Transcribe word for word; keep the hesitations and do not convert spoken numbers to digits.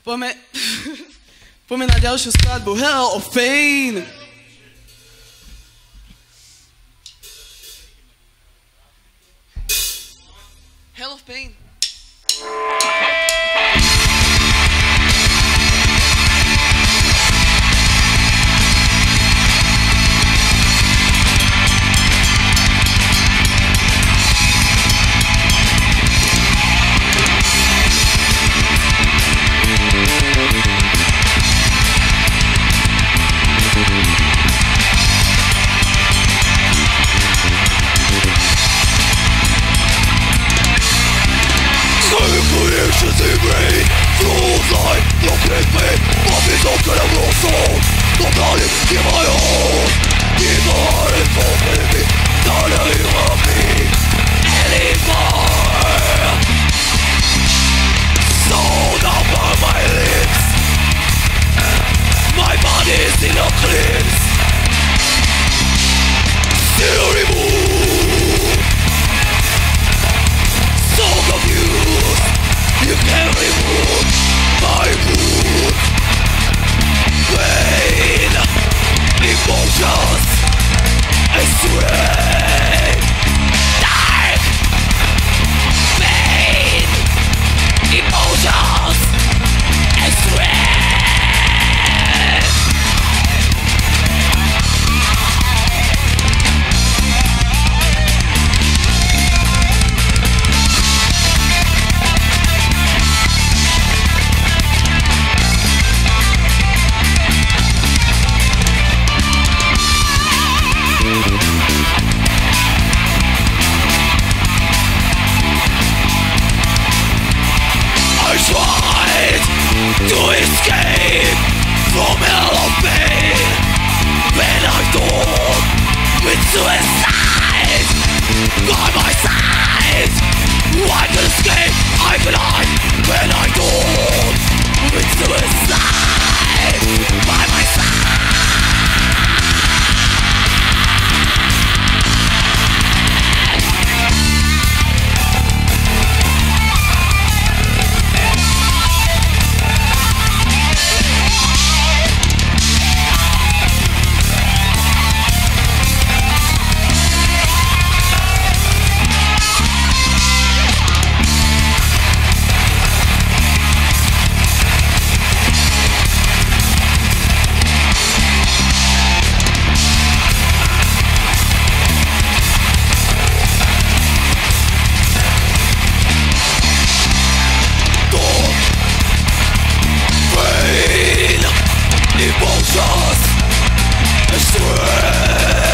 Poďme, poďme na ďalšiu skladbu Hell of Pain. Hell of Pain. Creations in me, fools like look at me, what is all good of your soul? Don't let it be my own. Keep my heart involved in me, don't let it love me anymore. Sold up on my lips, my body is in eclipse. Still removed, so confused. You can't remove my mood. Pain, emotions, extreme. Dark, pain, emotions, extreme. To escape from hell of pain, when I'm done with suicide by my side, I can escape, I can hide. When I'm done with suicide by my side. Emotions, extreme.